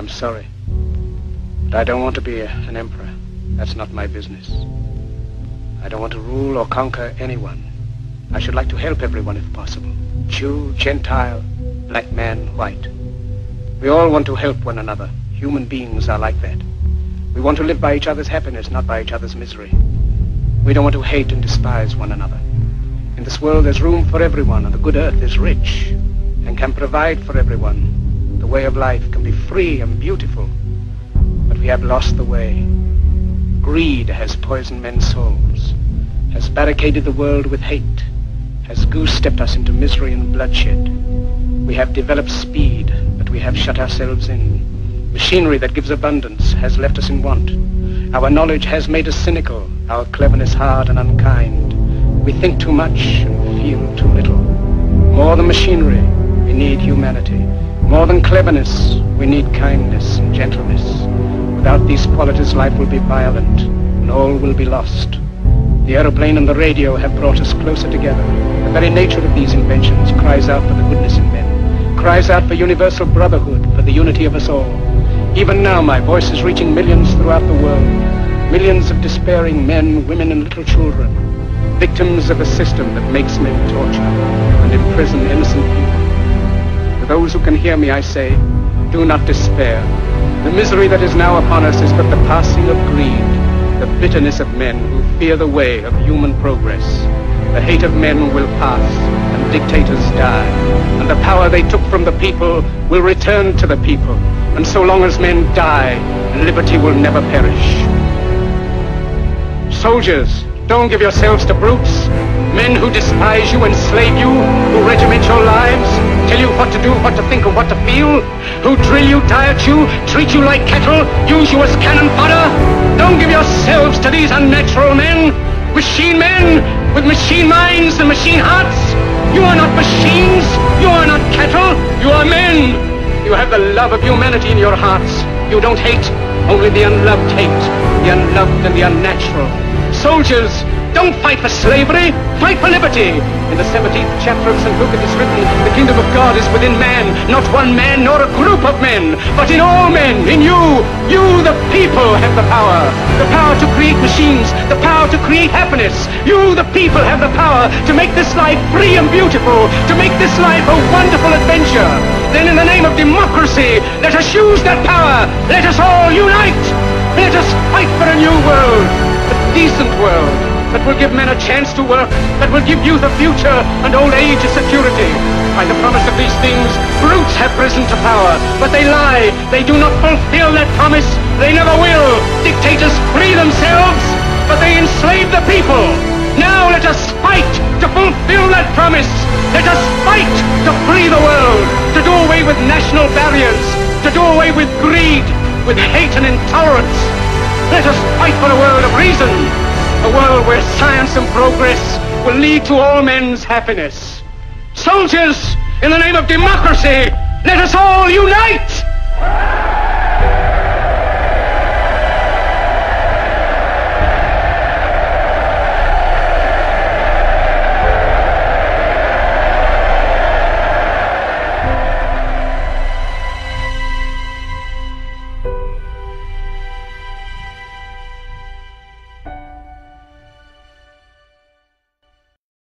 I'm sorry. But I don't want to be an emperor. That's not my business. I don't want to rule or conquer anyone. I should like to help everyone if possible. Jew, Gentile, black man, white. We all want to help one another. Human beings are like that. We want to live by each other's happiness, not by each other's misery. We don't want to hate and despise one another. In this world there's room for everyone, and the good earth is rich and can provide for everyone. The way of life can be free and beautiful, but we have lost the way. Greed has poisoned men's souls, has barricaded the world with hate, has goose-stepped us into misery and bloodshed. We have developed speed, but we have shut ourselves in. Machinery that gives abundance has left us in want. Our knowledge has made us cynical, our cleverness hard and unkind. We think too much and feel too little. More than machinery, we need humanity. More than cleverness, we need kindness and gentleness. Without these qualities, life will be violent, and all will be lost. The aeroplane and the radio have brought us closer together. The very nature of these inventions cries out for the goodness in men, cries out for universal brotherhood, for the unity of us all. Even now, my voice is reaching millions throughout the world, millions of despairing men, women, and little children, victims of a system that makes men torture and imprison innocent people. To those who can hear me, I say, do not despair. The misery that is now upon us is but the passing of greed, the bitterness of men who fear the way of human progress. The hate of men will pass, and dictators die, and the power they took from the people will return to the people. And so long as men die, liberty will never perish. Soldiers, don't give yourselves to brutes, men who despise you, enslave you, who regiment your lives, tell you what to do, what to think, and what to feel, who drill you, diet you, treat you like cattle, use you as cannon fodder. Don't give yourselves to these unnatural men, machine men with machine minds and machine hearts. You are not machines, you are not cattle, you are men. You have the love of humanity in your hearts. You don't hate, only the unloved hate, the unloved and the unnatural. Soldiers, don't fight for slavery, fight for liberty. In the 17th chapter of St. Luke it is written, the kingdom of God is within man, not one man nor a group of men, but in all men, in you. You, the people, have the power to create machines, the power to create happiness. You, the people, have the power to make this life free and beautiful, to make this life a wonderful adventure. Then in the name of democracy, let us use that power. Let us all unite. Let us fight for a new world, a decent world, that will give men a chance to work, that will give youth a future and old age a security. By the promise of these things, brutes have risen to power, but they lie. They do not fulfill that promise. They never will. Dictators free themselves, but they enslave the people. Now let us fight to fulfill that promise. Let us fight to free the world, to do away with national barriers, to do away with greed, with hate and intolerance. Let us fight for a world of reason, a world where science and progress will lead to all men's happiness. Soldiers, in the name of democracy, let us all unite!